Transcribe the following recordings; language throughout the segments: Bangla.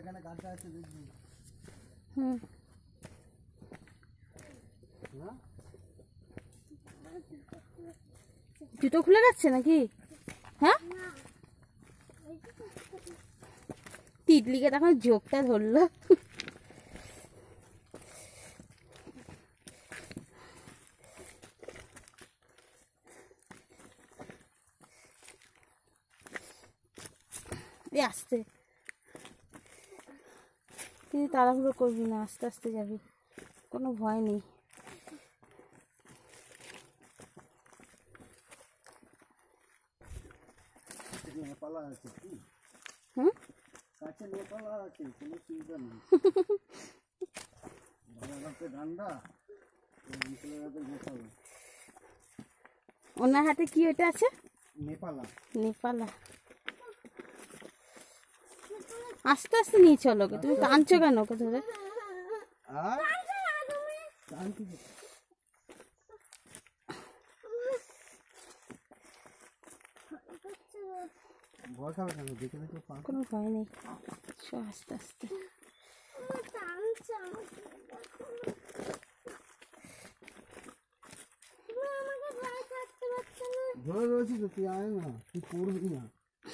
জুতো খুলে যাচ্ছে নাকি? হ্যাঁ, তিতলিকে তখন জোকটা ধরলো। আসতে তুই তাড়াহুড়ো করবি না, আস্তে আস্তে যাবি, কোনো ভয় নেই। হুম, ওনার হাতে কি ওটা আছে? নেপালা। নেপালা। আস্তে আস্তে নিয়ে চলো, তুমি টানছো কেন ওকে ধরে? কোনো ভয় নেই, আস্তে আস্তে। ধরে রয়েছি তো, তুই আয় না, তুই করবি না।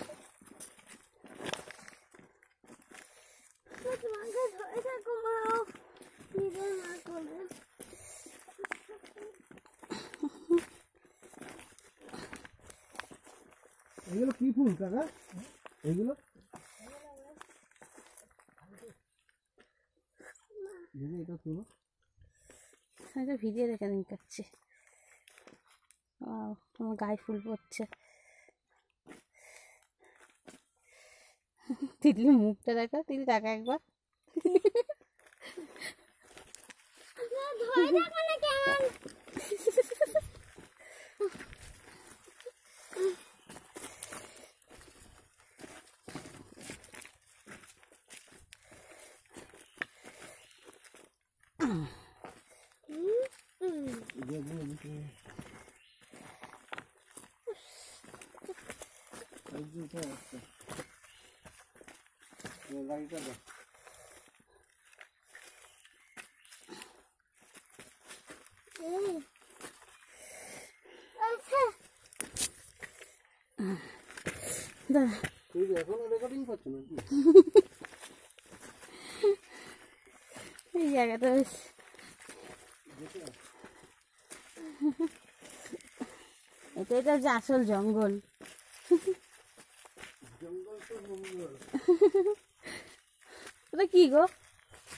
এগুলো কি ফুল কাকা? এগুলো এটা তুলো, ভিডিও দেখে নিয়ে কাটছে। তোমার গায়ে ফুল পড়ছে। তিতলি মুখটা দেখা, তিতলি দেখা একবার। এখনো রেকর্ডিং করছো নাকি? এই জায়গাটা বেশ এটা হচ্ছে আসল জঙ্গল। জঙ্গল তো জঙ্গল। ওটা কি গো?